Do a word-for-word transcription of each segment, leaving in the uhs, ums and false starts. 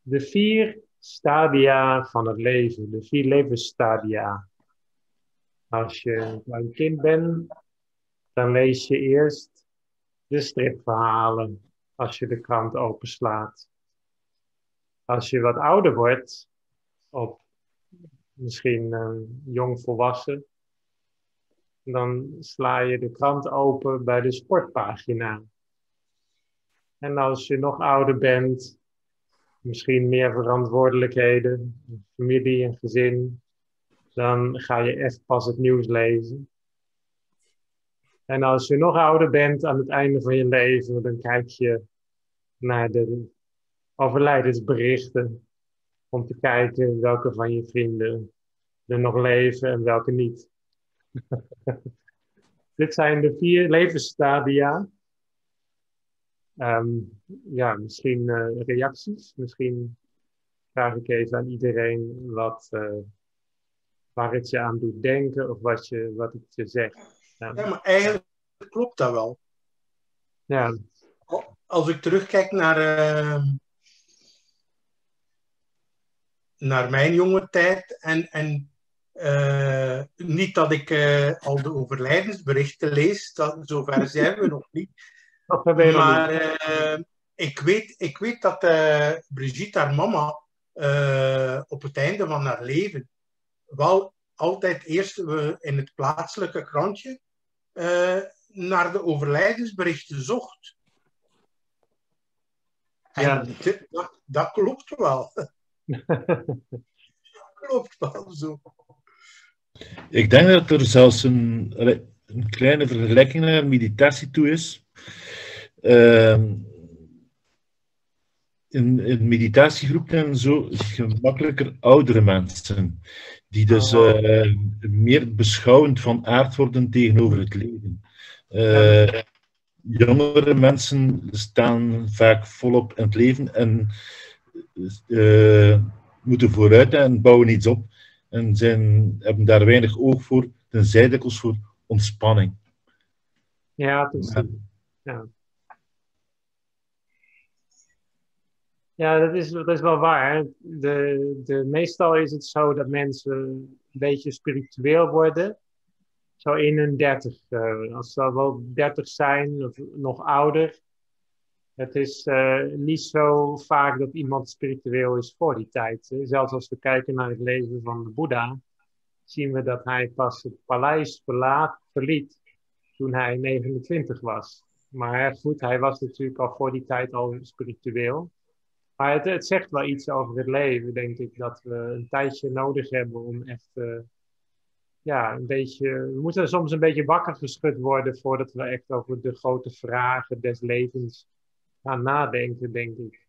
De vier stadia van het leven, de vier levensstadia. Als je een klein kind bent, dan lees je eerst de stripverhalen als je de krant openslaat. Als je wat ouder wordt, op misschien uh, jong volwassen, dan sla je de krant open bij de sportpagina. En als je nog ouder bent, misschien meer verantwoordelijkheden, familie en gezin, dan ga je echt pas het nieuws lezen. En als je nog ouder bent aan het einde van je leven, dan kijk je naar de overlijdensberichten om te kijken welke van je vrienden er nog leven en welke niet. Dit zijn de vier levensstadia. Um, ja, misschien uh, reacties. Misschien vraag ik even aan iedereen wat, uh, waar het je aan doet denken of wat, je, wat het je zegt. Ja, ja maar eigenlijk klopt dat wel. Ja. Als ik terugkijk naar, uh, naar mijn jonge tijd en, en uh, niet dat ik uh, al de overlijdensberichten lees, dat, zover zijn we nog niet. Maar uh, ik, weet, ik weet dat uh, Brigitte, haar mama, uh, op het einde van haar leven wel altijd eerst uh, in het plaatselijke krantje uh, naar de overlijdensberichten zocht. Ja. En dit, dat, dat klopt wel. Dat klopt wel zo. Ik denk dat er zelfs een, een kleine vergelijking naar meditatie toe is. Uh, in, in meditatiegroepen en zo gemakkelijker oudere mensen, die dus uh, meer beschouwend van aard worden tegenover het leven. Uh, jongere mensen staan vaak volop in het leven en uh, moeten vooruit en bouwen iets op en zijn, hebben daar weinig oog voor, tenzij dikwijls voor ontspanning. Ja, precies. Ja. Ja, dat is, dat is wel waar. De, de, meestal is het zo dat mensen een beetje spiritueel worden. Zo in hun dertig. Uh, als ze wel dertig zijn of nog ouder. Het is uh, niet zo vaak dat iemand spiritueel is voor die tijd. Hè. Zelfs als we kijken naar het leven van de Boeddha, zien we dat hij pas het paleis verlaat, verliet toen hij negenentwintig was. Maar goed, hij was natuurlijk al voor die tijd al spiritueel. Maar het, het zegt wel iets over het leven, denk ik, dat we een tijdje nodig hebben om echt, uh, ja, een beetje, we moeten soms een beetje wakker geschud worden voordat we echt over de grote vragen des levens gaan nadenken, denk ik.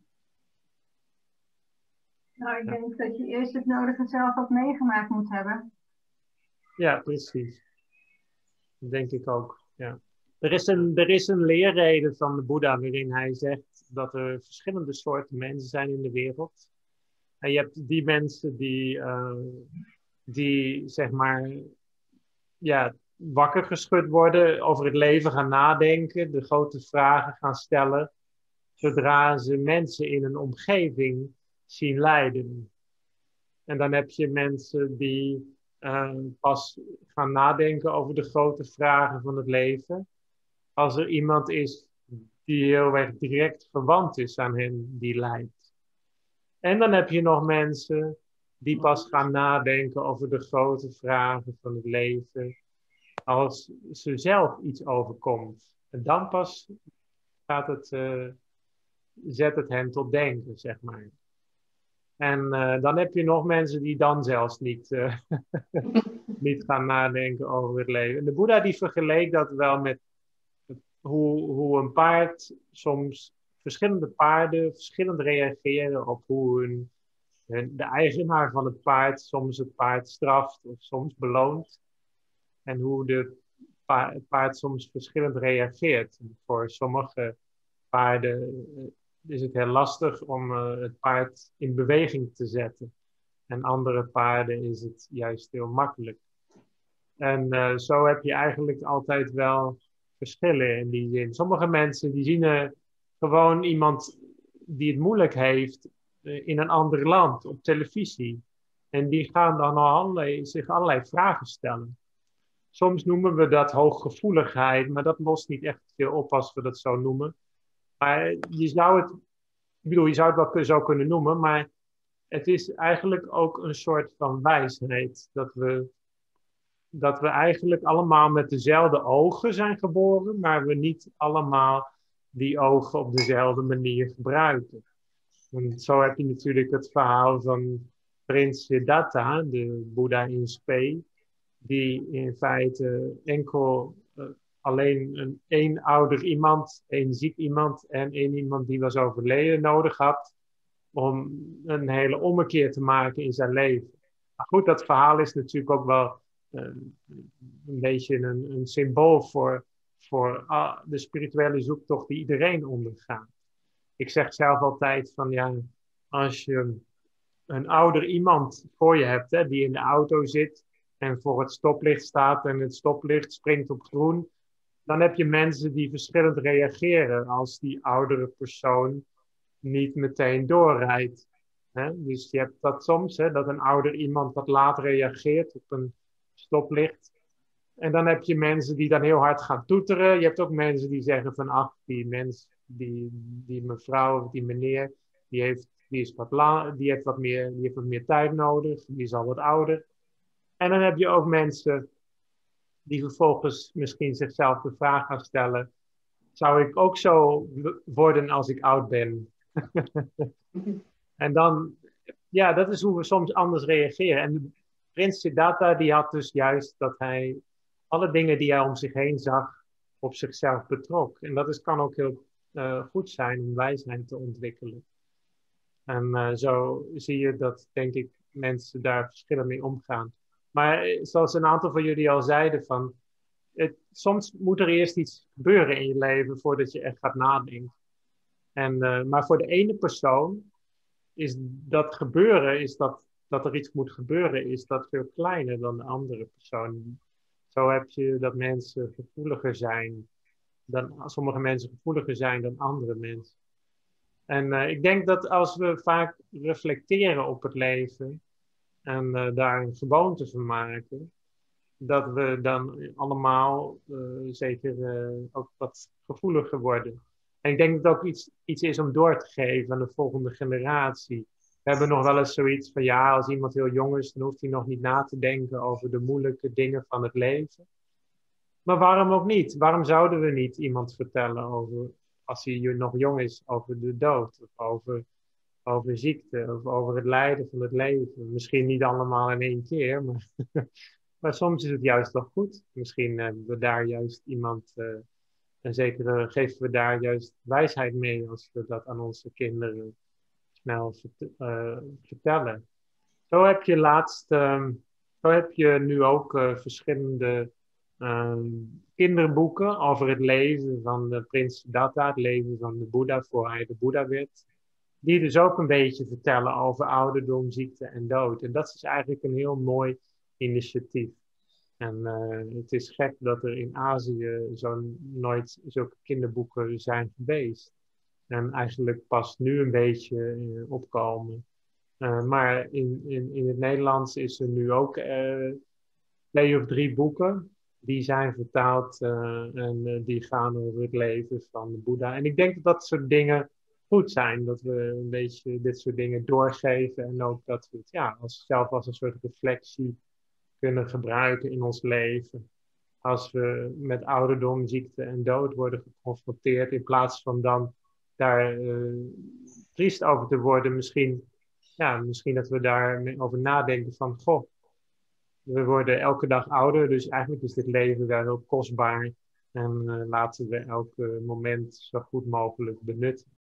Nou, ik denk dat je eerst het nodige zelf ook meegemaakt moet hebben. Ja, precies. Dat denk ik ook, ja. Er is, een, er is een leerrede van de Boeddha waarin hij zegt dat er verschillende soorten mensen zijn in de wereld. En je hebt die mensen die, uh, die zeg maar, ja, wakker geschud worden, over het leven gaan nadenken, de grote vragen gaan stellen, zodra ze mensen in een omgeving zien lijden. En dan heb je mensen die uh, pas gaan nadenken over de grote vragen van het leven, als er iemand is die heel erg direct verwant is aan hen die lijdt. En dan heb je nog mensen die pas gaan nadenken over de grote vragen van het leven, als ze zelf iets overkomt. En dan pas gaat het, uh, zet het hen tot denken, zeg maar. En uh, dan heb je nog mensen die dan zelfs niet, uh, niet gaan nadenken over het leven. En de Boeddha die vergeleek dat wel met hoe, hoe een paard soms, verschillende paarden verschillend reageren op hoe hun, hun, de eigenaar van het paard soms het paard straft of soms beloont. En hoe de pa- het paard soms verschillend reageert. Voor sommige paarden is het heel lastig om uh, het paard in beweging te zetten. En andere paarden is het juist heel makkelijk. En uh, zo heb je eigenlijk altijd wel verschillen in die zin. Sommige mensen die zien er gewoon iemand die het moeilijk heeft uh, in een ander land op televisie. En die gaan dan allerlei, zich allerlei vragen stellen. Soms noemen we dat hooggevoeligheid, maar dat lost niet echt veel op als we dat zo noemen. Maar je zou het, ik bedoel, je zou het wel zo kunnen noemen, maar het is eigenlijk ook een soort van wijsheid. Dat we, dat we eigenlijk allemaal met dezelfde ogen zijn geboren, maar we niet allemaal die ogen op dezelfde manier gebruiken. En zo heb je natuurlijk het verhaal van Prins Siddhartha, de Boeddha in spe, die in feite enkel uh, alleen een één ouder iemand, één ziek iemand en één iemand die was overleden nodig had om een hele ommekeer te maken in zijn leven. Maar goed, dat verhaal is natuurlijk ook wel uh, een beetje een, een symbool voor, voor uh, de spirituele zoektocht die iedereen ondergaat. Ik zeg zelf altijd van ja, als je een ouder iemand voor je hebt, hè, die in de auto zit en voor het stoplicht staat en het stoplicht springt op groen, dan heb je mensen die verschillend reageren als die oudere persoon niet meteen doorrijdt. Hè? Dus je hebt dat soms, hè, dat een ouder iemand wat laat reageert op een stoplicht. En dan heb je mensen die dan heel hard gaan toeteren. Je hebt ook mensen die zeggen van ach, die mens, die, die mevrouw, die meneer, die heeft, die is wat la, die heeft wat meer, die heeft wat meer tijd nodig, die is al wat ouder. En dan heb je ook mensen die vervolgens misschien zichzelf de vraag gaan stellen, zou ik ook zo worden als ik oud ben? En dan, ja, dat is hoe we soms anders reageren. En Prins Siddhartha, die had dus juist dat hij alle dingen die hij om zich heen zag, op zichzelf betrok. En dat is, kan ook heel uh, goed zijn om wijsheid te ontwikkelen. En uh, zo zie je dat, denk ik, mensen daar verschillend mee omgaan. Maar zoals een aantal van jullie al zeiden, van, het, soms moet er eerst iets gebeuren in je leven voordat je echt gaat nadenken. En, uh, maar voor de ene persoon is dat gebeuren, is dat, dat er iets moet gebeuren, is dat veel kleiner dan de andere persoon. Zo heb je dat mensen gevoeliger zijn, dan, sommige mensen gevoeliger zijn dan andere mensen. En uh, ik denk dat als we vaak reflecteren op het leven en uh, daar een gewoonte van maken, dat we dan allemaal uh, zeker uh, ook wat gevoeliger worden. En ik denk dat het ook iets, iets is om door te geven aan de volgende generatie. We hebben nog wel eens zoiets van ja, als iemand heel jong is, dan hoeft hij nog niet na te denken over de moeilijke dingen van het leven. Maar waarom ook niet? Waarom zouden we niet iemand vertellen over, als hij nog jong is, over de dood, of over, over ziekte, of over het lijden van het leven? Misschien niet allemaal in één keer, maar, maar soms is het juist wel goed. Misschien hebben we daar juist iemand, uh, en zeker uh, geven we daar juist wijsheid mee als we dat aan onze kinderen snel vert, uh, vertellen. Zo heb je laatst, um, zo heb je nu ook uh, verschillende um, kinderboeken over het leven van de Prins Siddhartha, het leven van de Boeddha voor hij de Boeddha werd. Die dus ook een beetje vertellen over ouderdom, ziekte en dood. En dat is eigenlijk een heel mooi initiatief. En uh, het is gek dat er in Azië zo nooit zulke kinderboeken zijn geweest. En eigenlijk pas nu een beetje uh, opkomen. Uh, maar in, in, in het Nederlands is er nu ook uh, twee of drie boeken. Die zijn vertaald uh, en uh, die gaan over het leven van de Boeddha. En ik denk dat dat soort dingen goed zijn. Dat we een beetje dit soort dingen doorgeven. En ook dat we het ja, als, zelf als een soort reflectie kunnen gebruiken in ons leven. Als we met ouderdom, ziekte en dood worden geconfronteerd. In plaats van dan daar uh, triest over te worden. Misschien, ja, misschien dat we daarover nadenken van, goh, we worden elke dag ouder, dus eigenlijk is dit leven wel heel kostbaar. En uh, laten we elk uh, moment zo goed mogelijk benutten.